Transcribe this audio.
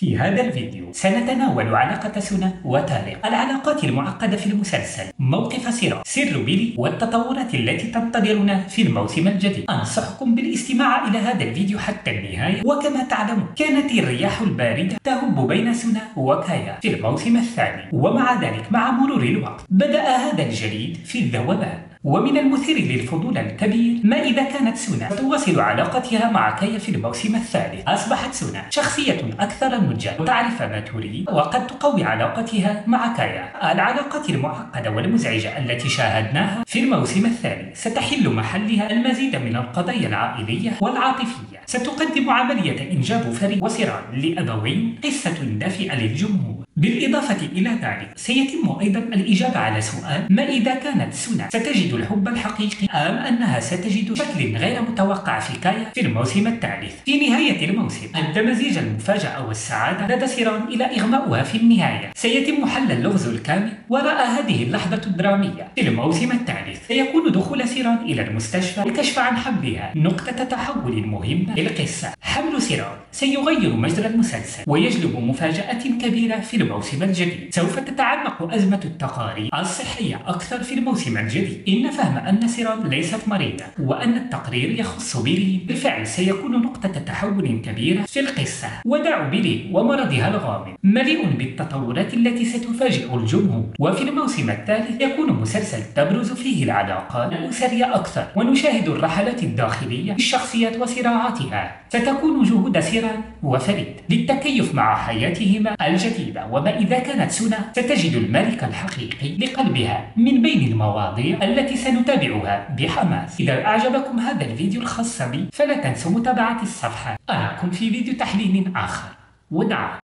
في هذا الفيديو سنتناول علاقة سونا وطارق، العلاقات المعقدة في المسلسل، موقف سيرا، سر بيلي، والتطورات التي تنتظرنا في الموسم الجديد. أنصحكم بالاستماع إلى هذا الفيديو حتى النهاية. وكما تعلمون كانت الرياح الباردة تهب بين سونا وكايا في الموسم الثاني، ومع ذلك مع مرور الوقت بدأ هذا الجليد في الذوبان. ومن المثير للفضول الكبير ما إذا كانت سونا تواصل علاقتها مع كايا في الموسم الثالث. أصبحت سونا شخصية أكثر نضجا وتعرف ما تريد، وقد تقوي علاقتها مع كايا. العلاقات المعقدة والمزعجة التي شاهدناها في الموسم الثاني ستحل محلها المزيد من القضايا العائلية والعاطفية. ستقدم عملية إنجاب فري وسيران لأبوين قصة دافئة للجمهور. بالإضافة إلى ذلك سيتم أيضا الإجابة على سؤال: ما إذا كانت سونا ستجد الحب الحقيقي أم أنها ستجد شكل غير متوقع في كايا في الموسم الثالث؟ في نهاية الموسم أدى مزيج المفاجأة والسعادة لدى سيران إلى إغماؤها في النهاية. سيتم حل اللغز الكامل وراء هذه اللحظة الدرامية. في الموسم الثالث سيكون دخول سيران إلى المستشفى للكشف عن حملها نقطة تحول مهمة للقصة. حمل سيران سيغير مجرى المسلسل ويجلب مفاجأة كبيرة في الموسم الجديد. سوف تتعمق أزمة التقارير الصحية أكثر في الموسم الجديد. إن فهم أن سيران ليست مريضة وأن التقرير يخص بيلي بالفعل سيكون نقطة تحول كبيرة في القصة. وداع بيلي ومرضها الغامض مليء بالتطورات التي ستفاجئ الجمهور. وفي الموسم الثالث يكون مسلسل تبرز فيه العلاقات الأسرية أكثر، ونشاهد الرحلات الداخلية للشخصيات وصراعاتها. ستكون جهود سيران وفريد للتكيف مع حياتهما الجديدة. وما إذا كانت سونا ستجد الملك الحقيقي لقلبها من بين المواضيع التي سنتابعها بحماس. إذا أعجبكم هذا الفيديو الخاص بي فلا تنسوا متابعة الصفحة. أراكم في فيديو تحليل آخر. وداع.